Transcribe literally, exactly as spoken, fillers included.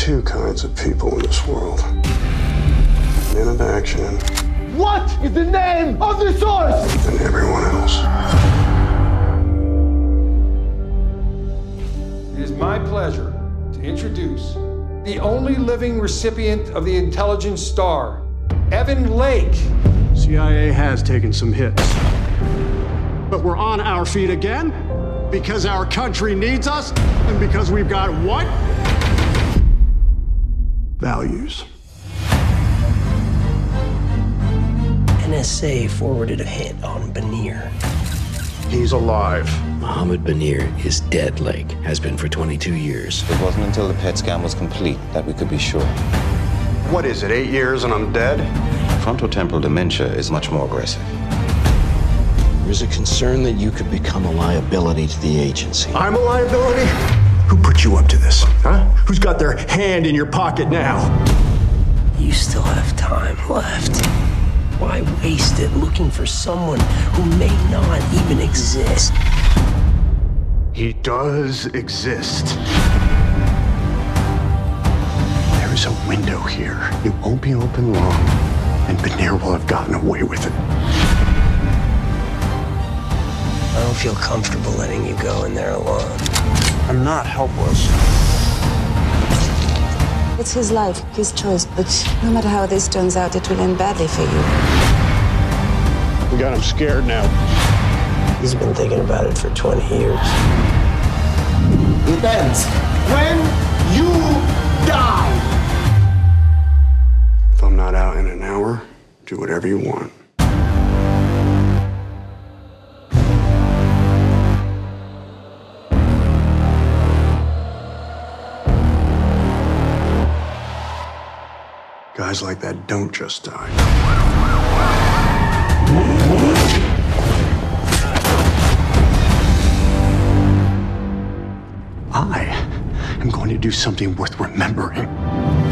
two kinds of people in this world. Men of action. What is the name of the source? And everyone else. It is my pleasure to introduce the only living recipient of the Intelligence Star, Evan Lake. C I A has taken some hits. But we're on our feet again because our country needs us and because we've got what? Values. N S A forwarded a hit on Banir. He's alive. Mohammed Banir is dead, Lake. Has been for twenty-two years. It wasn't until the P E T scan was complete that we could be sure. What is it, eight years and I'm dead? Frontotemporal dementia is much more aggressive. There's a concern that you could become a liability to the agency. I'm a liability? Who put you up to this, huh? Who's got their hand in your pocket now? You still have time left. Why waste it looking for someone who may not even exist? He does exist. There is a window here. It won't be open long, and Banir will have gotten away with it. I don't feel comfortable letting you go in there alone. I'm not helpless. It's his life, his choice, but no matter how this turns out, it will end badly for you. We got him scared now. He's been thinking about it for twenty years. It ends when you die. If I'm not out in an hour, do whatever you want. Guys like that don't just die. I am going to do something worth remembering.